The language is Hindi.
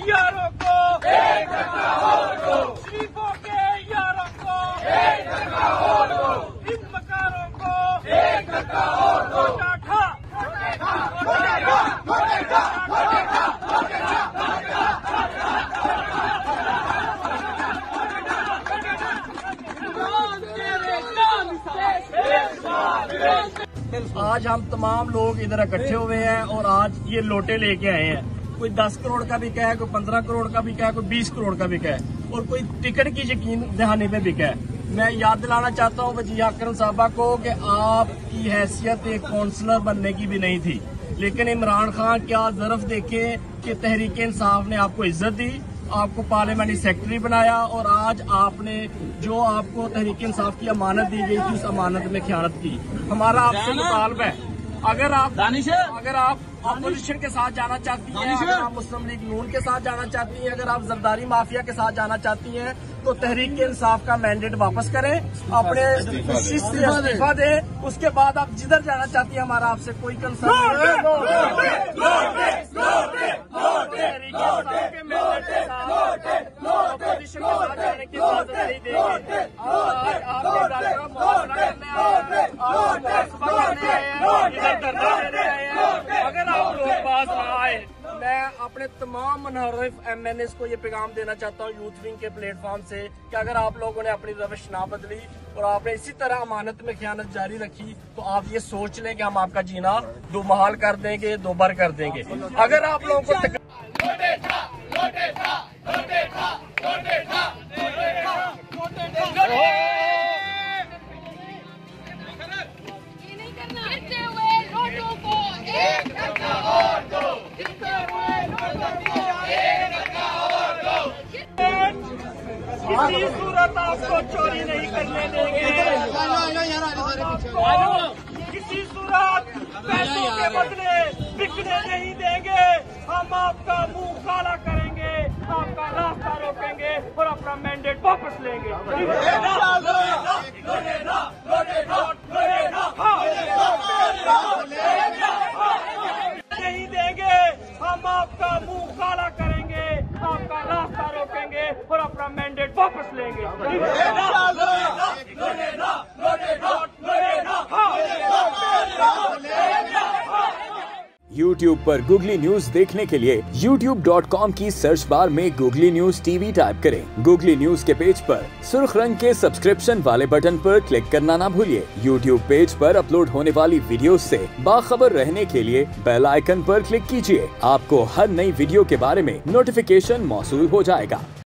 यारों को एक टका वोट दो, शरीफों के यारों को एक टका वोट दो, इन मकारों को एक टका वोट दो। आज हम तमाम लोग इधर इकट्ठे हुए हैं और आज ये लोटे लेके आए हैं। कोई 10 करोड़ का बिका है, कोई 15 करोड़ का बिका है, कोई 20 करोड़ का बिका है और कोई टिकट की यकीन दहाने पे बिका है। मैं याद दिलाना चाहता हूँ वजीर अकरम साहबा को कि आपकी हैसियत एक काउंसलर बनने की भी नहीं थी, लेकिन इमरान खान क्या ज़रफ देखे कि तहरीक इंसाफ ने आपको इज्जत दी, आपको पार्लियामेंट्री सेक्रेटरी बनाया और आज आपने जो आपको तहरीक इंसाफ की अमानत दी गई थी उस अमानत में खयानत की। हमारा आपसे मुतालबा है, अगर आप अपोजिशन के साथ जाना चाहती हैं, अगर आप मुस्लिम लीग नून के साथ जाना चाहती हैं, अगर आप जरदारी माफिया के साथ जाना चाहती हैं तो तहरीक इंसाफ का मैंडेट वापस करें, अपने इस्तीफा दें, उसके बाद आप जिधर जाना चाहती हैं हमारा आपसे कोई कंसर्न अपोजिशन के साथ जाने की इजाजत नहीं देंगे। अगर आप लोग पास ना आए, मैं अपने तमाम मुनहरिफ MNAs को ये पैगाम देना चाहता हूँ यूथ विंग के प्लेटफॉर्म से कि अगर आप लोगों ने अपनी रवश ना बदली और आपने इसी तरह अमानत में खयानत जारी रखी तो आप ये सोच लें कि हम आपका जीना दो महाल कर देंगे, दोबार कर देंगे। अगर आप लोगों को किसी सूरत आपको चोरी नहीं करने देंगे, किसी सूरत पैसों के बदले बिकने नहीं देंगे। हम आपका मुंह काला करेंगे, आपका रास्ता रोकेंगे और अपना मैंडेट वापस लेंगे। नहीं देंगे, हम आपका मुंह काला करेंगे, आपका रास्ता रोकेंगे और अपना मैंडेट वापस लेंगे। YouTube पर गूगली न्यूज देखने के लिए youtube.com की सर्च बार में गूगली न्यूज TV टाइप करें। गूगली न्यूज के पेज पर सुर्ख रंग के सब्सक्रिप्शन वाले बटन पर क्लिक करना ना भूलिए। YouTube पेज पर अपलोड होने वाली वीडियो से बाखबर रहने के लिए बेल आइकन पर क्लिक कीजिए। आपको हर नई वीडियो के बारे में नोटिफिकेशन मौसूल हो जाएगा।